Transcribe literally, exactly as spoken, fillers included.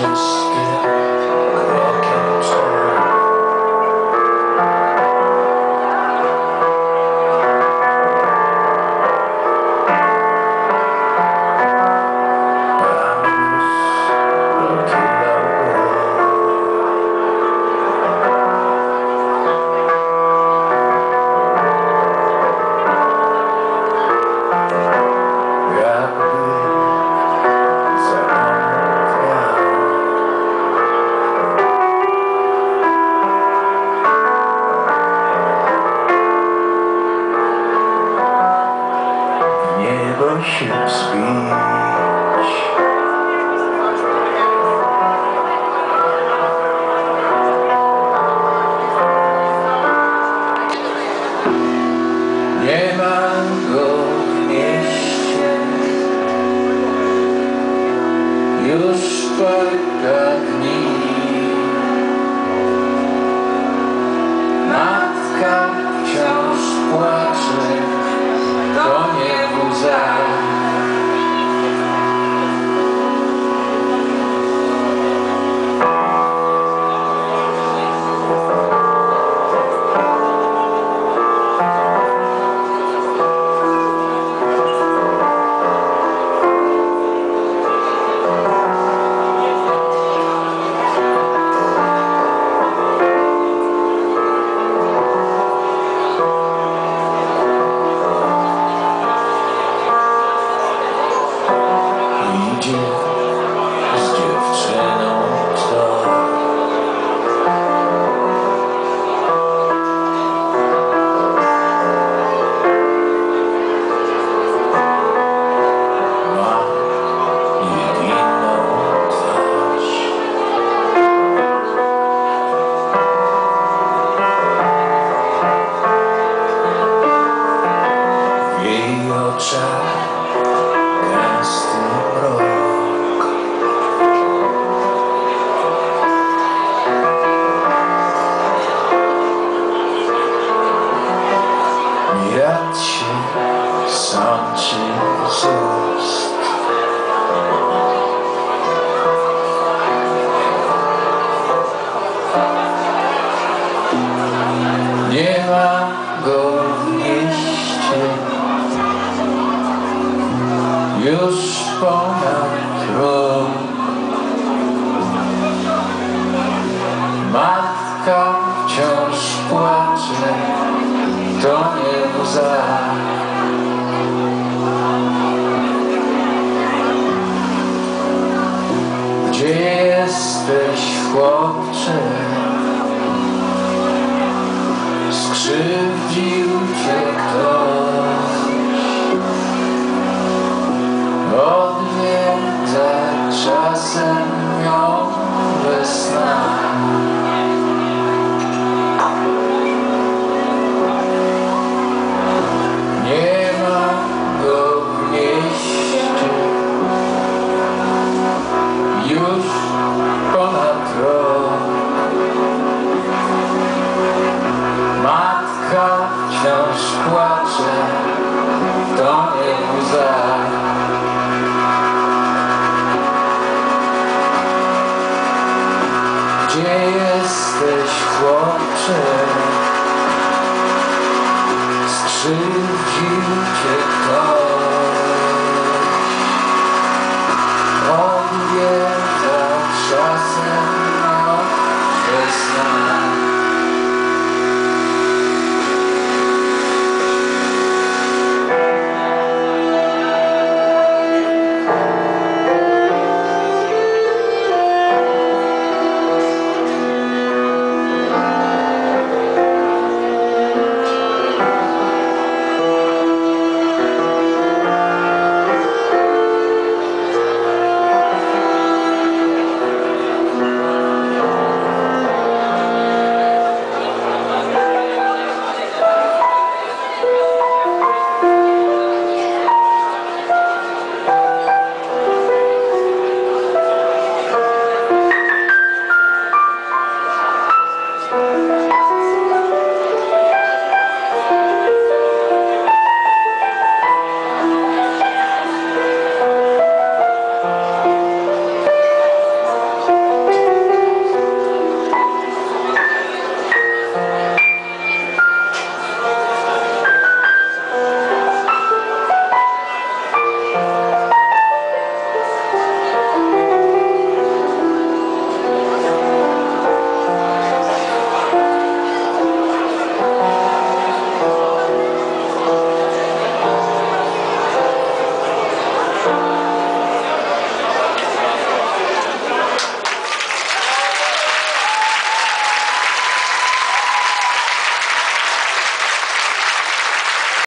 czystym krokiem twoim. Niebo się wzbić, nie ma go w mieście, już parka dni. Matka wciąż płacze, to nie łza. Z dziewczyną to ma jedyną twarz. W jej oczach gęsty mrok. Wiatr się sączy z ust. Nie ma go w mieście, już ponad rok. Matka wciąż płacze, to nie łza. Gdzie jesteś, chłopcze? Skrzywdził cię ktoś. Odwiedza czasem ją we snach. Już ponad rok. Matka wciąż płacze, to nie łza. Gdzie jesteś, chłopcze? Skrzywdził cię ktoś.